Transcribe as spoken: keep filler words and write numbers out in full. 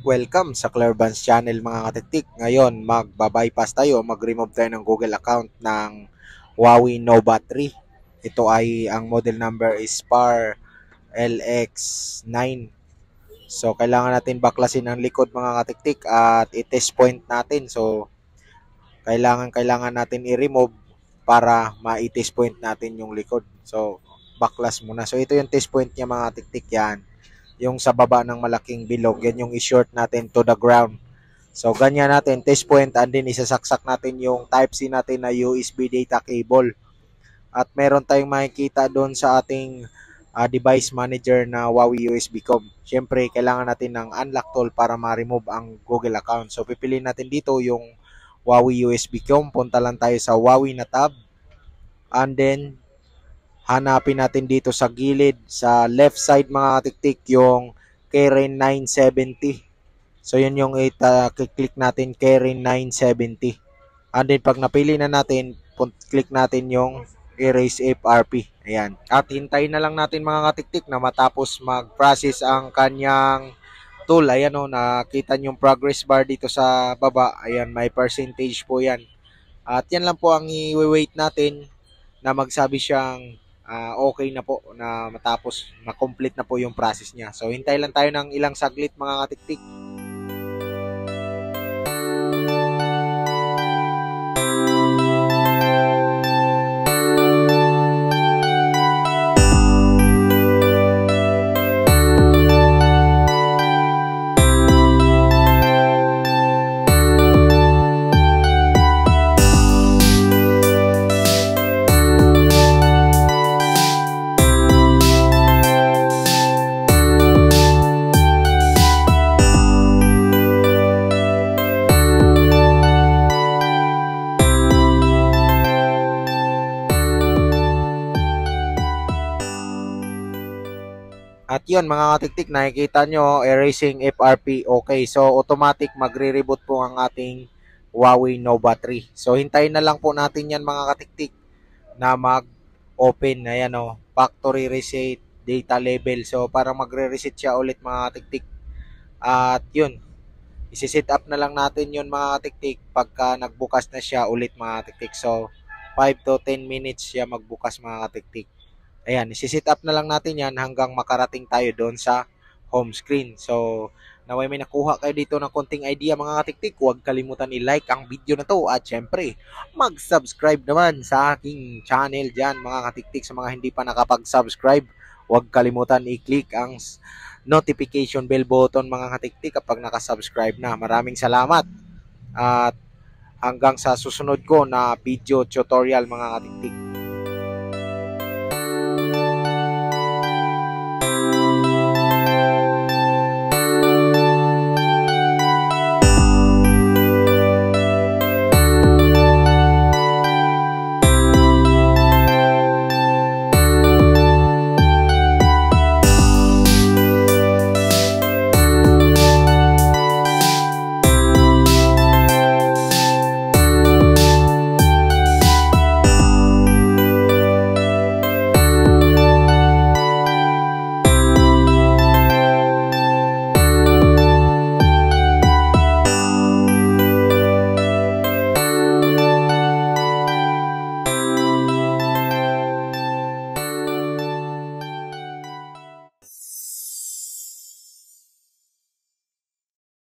Welcome sa Clearbans Channel mga katiktik. Ngayon, magbabypass tayo, mag-remove tayo ng Google account ng Huawei Nova three. Ito ay, ang model number is P A R L X nine. So, kailangan natin baklasin ang likod mga katiktik at i-test point natin. So, kailangan kailangan natin i-remove para ma-test point natin yung likod. So, baklas muna. So, ito yung test point niya mga katiktik yan. Yung sa baba ng malaking bilog, yan yung i-short natin to the ground. So, ganyan natin, test point, and then isasaksak natin yung Type-C natin na U S B data cable. At meron tayong makikita doon sa ating uh, device manager na Huawei U S B com. Siyempre, kailangan natin ng unlock tool para ma-remove ang Google account. So, pipiliin natin dito yung Huawei U S B com. Punta lang tayo sa Huawei na tab. And then, hanapin natin dito sa gilid, sa left side mga katiktik, yung Kirin nine seventy. So, yun yung i-click natin, Kirin nine seventy. And then, pag napili na natin, click natin yung Erase F R P. Ayan. At hintayin na lang natin mga katiktik na matapos mag-process ang kanyang tool. Ayan o, nakita nyo yung progress bar dito sa baba. Ayan, may percentage po yan. At yan lang po ang i-wait natin na magsabi siyang Uh, okay na po na matapos na-complete na po yung process niya. So, hintay lang tayo ng ilang saglit mga katiktik. At yun mga katiktik, nakikita nyo, erasing F R P, okay. So, automatic magre-reboot po ang ating Huawei Nova three. So, hintayin na lang po natin yan mga katiktik na mag-open. Ayan o, factory reset, data level. So, para magre-reset siya ulit mga katiktik. At yun, isi-set up na lang natin yun mga katiktik pagka nagbukas na siya ulit mga katiktik. So, five to ten minutes siya magbukas mga katiktik. Ayan, isi-set up na lang natin yan hanggang makarating tayo doon sa home screen. So, naway may nakuha kayo dito ng konting idea mga katiktik, huwag kalimutan i-like ang video na to at syempre, mag-subscribe naman sa aking channel dyan mga katiktik. Sa mga hindi pa nakapag-subscribe, huwag kalimutan i-click ang notification bell button mga katiktik kapag nakasubscribe na. Maraming salamat at hanggang sa susunod ko na video tutorial mga katiktik.